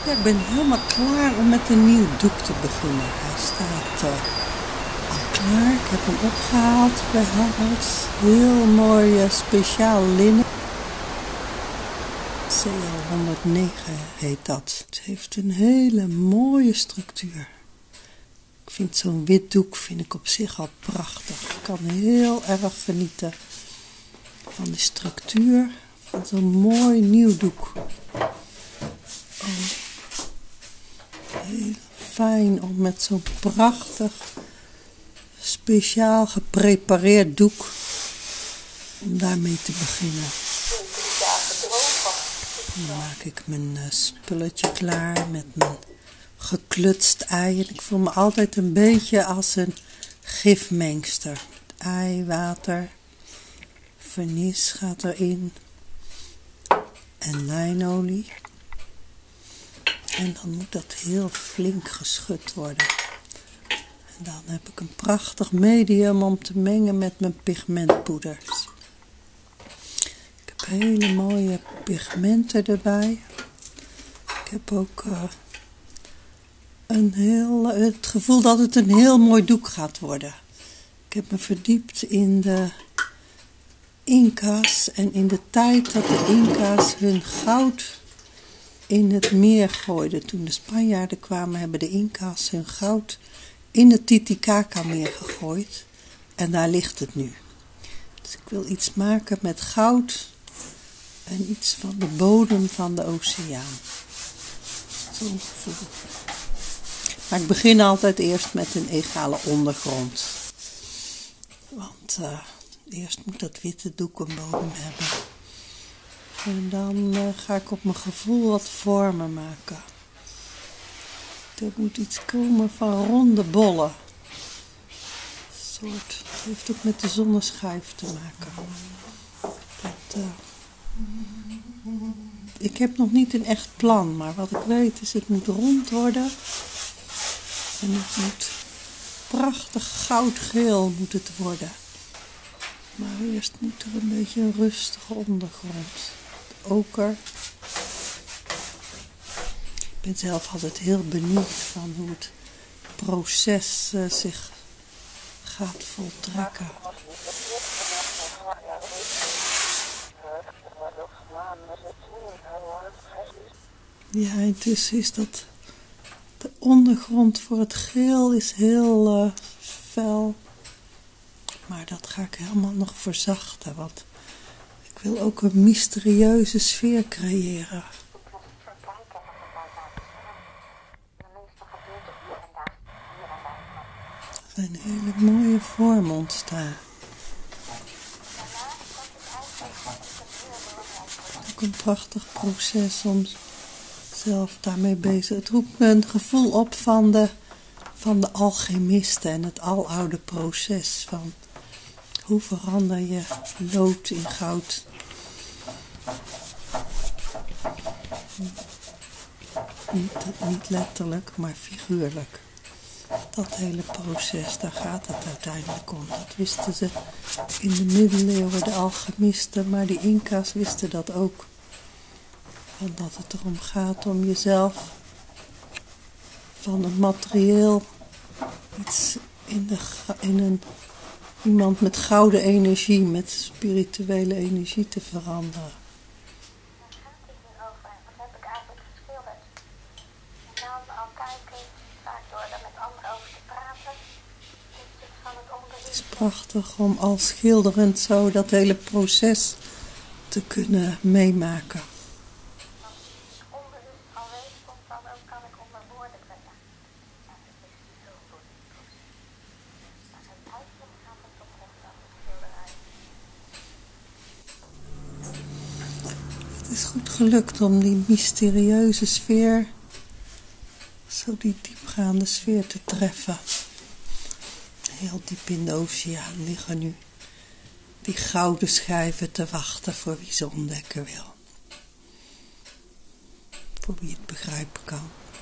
Ja, ik ben helemaal klaar om met een nieuw doek te beginnen. Hij staat al klaar. Ik heb hem opgehaald bij Harrods. Heel mooi speciaal linnen. CL 109 heet dat. Het heeft een hele mooie structuur. Ik vind zo'n wit doek op zich al prachtig. Ik kan heel erg genieten van de structuur van zo'n mooi nieuw doek. Heel fijn om met zo'n prachtig, speciaal geprepareerd doek, om daarmee te beginnen. Dan maak ik mijn spulletje klaar met mijn geklutst ei. En ik voel me altijd een beetje als een gifmengster. Ei, water, vernis gaat erin en lijnolie. En dan moet dat heel flink geschud worden. En dan heb ik een prachtig medium om te mengen met mijn pigmentpoeders. Ik heb hele mooie pigmenten erbij. Ik heb ook het gevoel dat het een heel mooi doek gaat worden. Ik heb me verdiept in de Inca's en in de tijd dat de Inca's hun goud in het meer gooiden. Toen de Spanjaarden kwamen, hebben de Inca's hun goud in het Titicaca-meer gegooid. En daar ligt het nu. Dus ik wil iets maken met goud en iets van de bodem van de oceaan. Zo'n gevoel. Maar ik begin altijd eerst met een egale ondergrond. Want eerst moet dat witte doek een bodem hebben. En dan ga ik op mijn gevoel wat vormen maken. Er moet iets komen van ronde bollen. Het heeft ook met de zonneschijf te maken. Ik heb nog niet een echt plan, maar wat ik weet is het moet rond worden. En het moet prachtig goudgeel moet het worden. Maar eerst moet er een beetje een rustige ondergrond. Oker. Ik ben zelf altijd heel benieuwd van hoe het proces zich gaat voltrekken. Ja, intussen is dat de ondergrond voor het geel is heel fel. Maar dat ga ik helemaal nog verzachten, want ik wil ook een mysterieuze sfeer creëren. Er zijn hele mooie vormen ontstaan. Ook een prachtig proces om zelf daarmee bezig. Het roept me een gevoel op van de alchemisten en het aloude proces van hoe verander je lood in goud. Niet letterlijk, maar figuurlijk. Dat hele proces, daar gaat het uiteindelijk om. Dat wisten ze in de middeleeuwen, de alchemisten, maar die Inca's wisten dat ook. Van dat het erom gaat om jezelf van een materieel iets iemand met gouden energie, met spirituele energie te veranderen. Het is prachtig om al schilderend zo dat hele proces te kunnen meemaken. Het is goed gelukt om die mysterieuze sfeer, zo die diepgaande sfeer te treffen. Heel diep in de oceaan liggen nu die gouden schijven te wachten voor wie ze ontdekken wil. Voor wie het begrijpen kan.